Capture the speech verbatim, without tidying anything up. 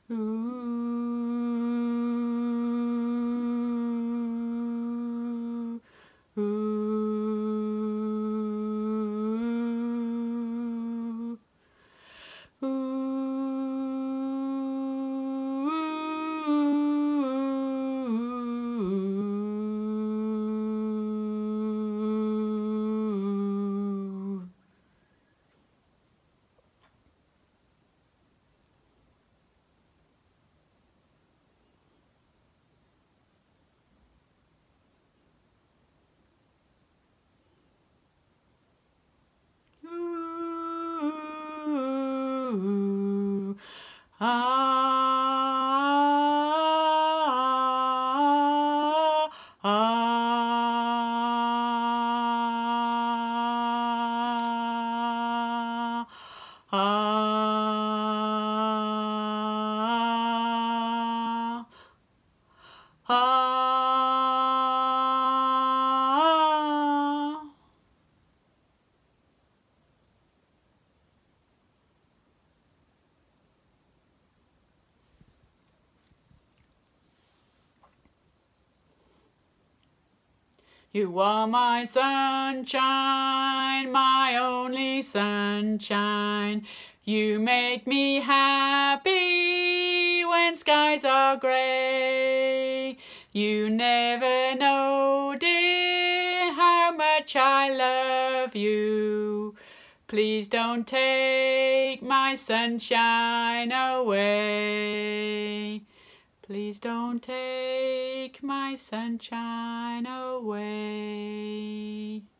Ooh, ooh, ooh. Ooh, ah, ah, ah, ah. You are my sunshine, my only sunshine. You make me happy when skies are grey. You never know, dear, how much I love you. Please don't take my sunshine away. Please don't take my sunshine away.